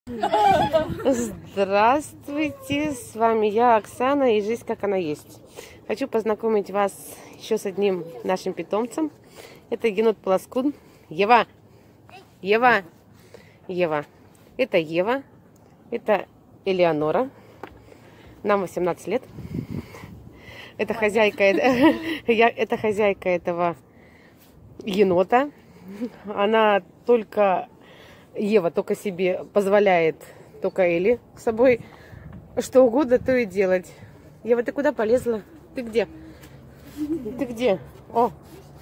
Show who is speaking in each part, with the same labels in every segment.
Speaker 1: Здравствуйте, с вами я, Оксана, и жизнь как она есть. Хочу познакомить вас еще с одним нашим питомцем. Это енот-полоскун. Ева! Ева! Ева. Это Ева. Это Элеонора. Нам 18 лет. Это хозяйка, это хозяйка этого енота. Она только... Ева только себе позволяет, только Элли с собой что угодно, то и делать. Ева, ты куда полезла? Ты где? Ты где? О,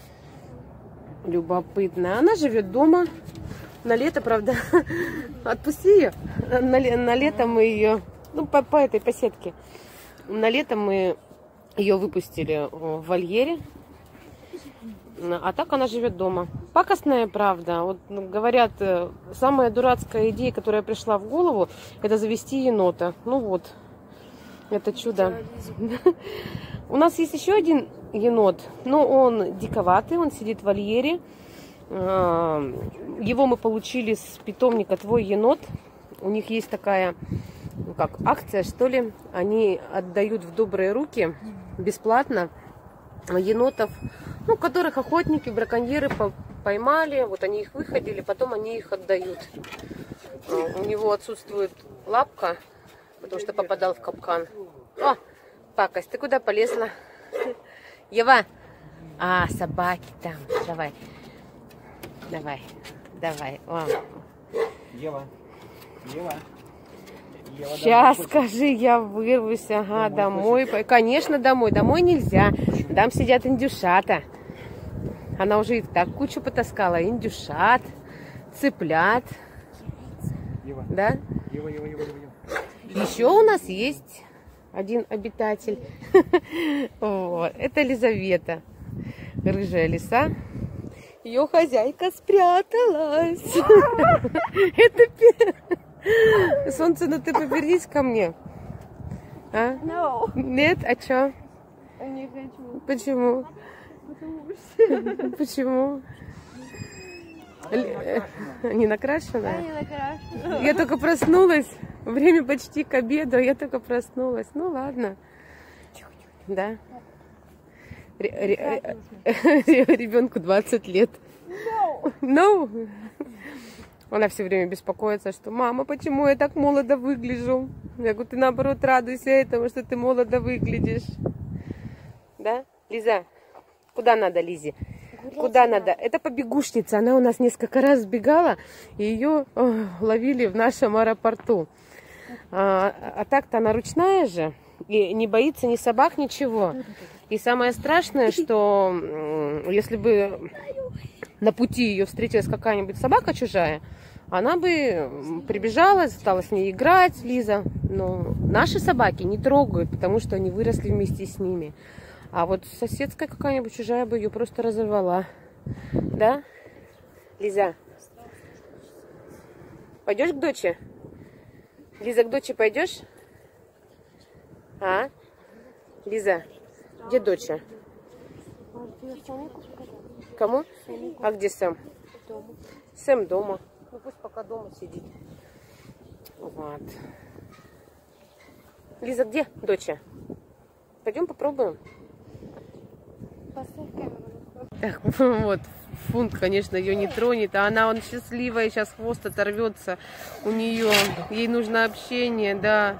Speaker 1: любопытно. Она живет дома. На лето, правда. Отпусти ее. На лето мы ее, ну, по этой сетке. На лето мы ее выпустили в вольере. А так она живет дома. Пакостная, правда. Вот говорят, самая дурацкая идея, которая пришла в голову, это завести енота. Ну вот, это чудо. У нас есть еще один енот, но он диковатый, он сидит в вольере. Его мы получили с питомника «Твой енот». У них есть такая, ну как, акция, что ли. Они отдают в добрые руки бесплатно енотов, ну, которых охотники, браконьеры поймали, вот они их выходили, потом они их отдают. У него отсутствует лапка, потому что попадал в капкан. О, пакость, ты куда полезла? Ева! А, собаки там, давай. Давай, давай. О.
Speaker 2: Ева, Ева.
Speaker 1: Сейчас скажи, я вырвусь, ага, домой. Конечно, домой. Домой нельзя. Там сидят индюшата. Она уже и так кучу потаскала. Индюшат, цыплят.
Speaker 2: Ева.
Speaker 1: Да?
Speaker 2: Ева.
Speaker 1: Еще у нас есть один обитатель. Вот. Это Лизавета. Рыжая лиса. Ее хозяйка спряталась. Это... Солнце, ну ты повернись ко мне. А?
Speaker 3: No.
Speaker 1: Нет? А чё?
Speaker 3: Не хочу.
Speaker 1: Почему?
Speaker 3: Потому что...
Speaker 1: Почему? Не накрашенная?
Speaker 3: Не накрашена.
Speaker 1: Я только проснулась. Время почти к обеду, я только проснулась. Ну ладно. Да? Ребенку 20 лет. No. Она все время беспокоится, что мама, почему я так молодо выгляжу? Я говорю, ты наоборот радуйся этому, что ты молодо выглядишь. Да? Лиза, куда надо, Лизе? Куда надо? Это побегушница. Она у нас несколько раз сбегала, и ее ловили в нашем аэропорту. А так-то она ручная же, и не боится ни собак, ничего. И самое страшное, что если бы на пути ее встретилась какая-нибудь собака чужая, она бы прибежала, стала с ней играть, Лиза. Но наши собаки не трогают, потому что они выросли вместе с ними. А вот соседская какая-нибудь чужая бы ее просто разорвала. Да? Лиза, пойдешь к доче? Лиза, к доче пойдешь? А? Лиза, где доча? Кому? А где Сэм? Сэм дома. Ну пусть пока дома сидит. Вот. Лиза, где доча? Пойдем попробуем. Так, вот. Фунт, конечно, ее не тронет. А она, он счастливая, сейчас хвост оторвется у нее. Ей нужно общение, да.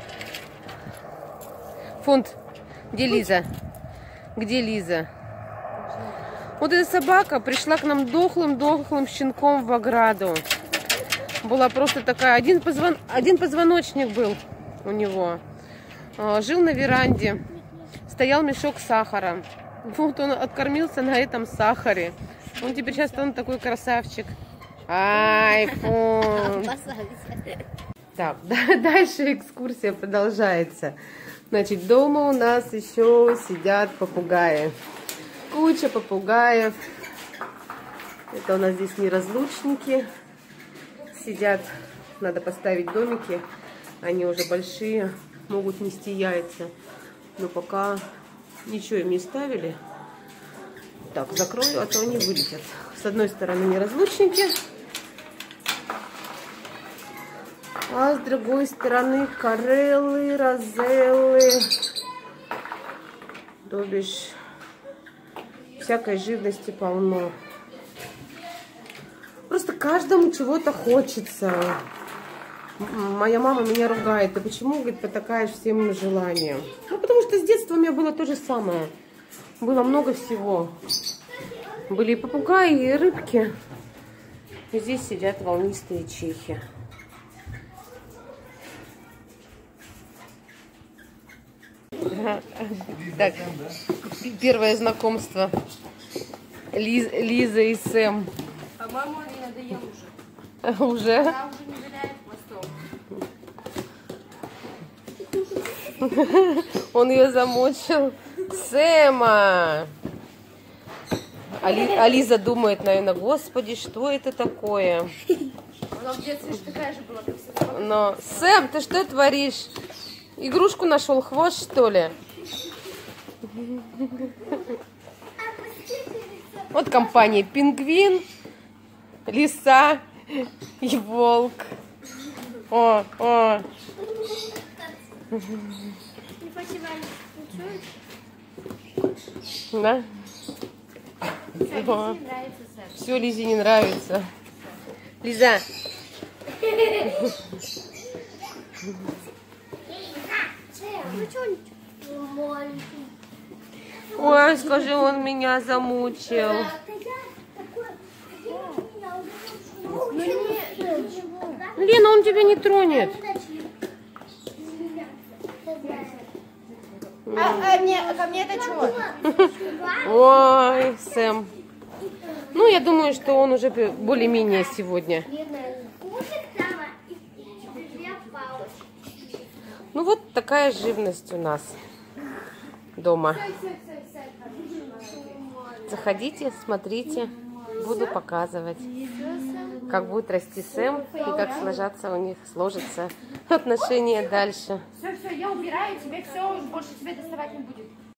Speaker 1: Фунт, где Лиза? Где Лиза? Вот эта собака пришла к нам дохлым щенком в ограду. Была просто такая, один позвоночник был у него. Жил на веранде, стоял мешок сахара. Вот он откормился на этом сахаре. Он теперь сейчас он такой красавчик. Ай, Фунт. Так, дальше экскурсия продолжается. Значит, дома у нас еще сидят попугаи. Куча попугаев. Это у нас здесь неразлучники. Сидят, надо поставить домики. Они уже большие, могут нести яйца. Но пока ничего им не ставили. Так, закрою, а то они вылетят. С одной стороны неразлучники. А с другой стороны карелы, розеллы, то бишь всякой живности полно. Просто каждому чего-то хочется. Моя мама меня ругает. Ты почему, говорит, потакаешь всем желаниям? Ну, потому что с детства у меня было то же самое. Было много всего. Были и попугаи, и рыбки. И здесь сидят волнистые чехи. Так, первое знакомство. Лиза и Сэм.
Speaker 3: По-моему, они надоел уже.
Speaker 1: Уже?
Speaker 3: Она уже не виляет хвостом.
Speaker 1: Он ее замучил. Сэма! А Лиза думает, наверное, господи, что это такое?
Speaker 3: Она в детстве же такая же была, как всегда.
Speaker 1: Но, Сэм, ты что творишь? Игрушку нашел, хвост, что ли? Вот компания пингвин, лиса и волк. О. Да? Все, Лизе не нравится. Лиза. Ой, скажи, он меня замучил. Лена, он тебя не тронет.
Speaker 3: Ко мне это что?
Speaker 1: Ой, Сэм. Ну, я думаю, что он уже более-менее сегодня. Ну, вот такая живность у нас дома. Заходите, смотрите. Буду показывать, как будет расти Сэм и как сложатся отношения дальше.
Speaker 3: Все, я убираю, тебе все, больше тебе доставать не будет.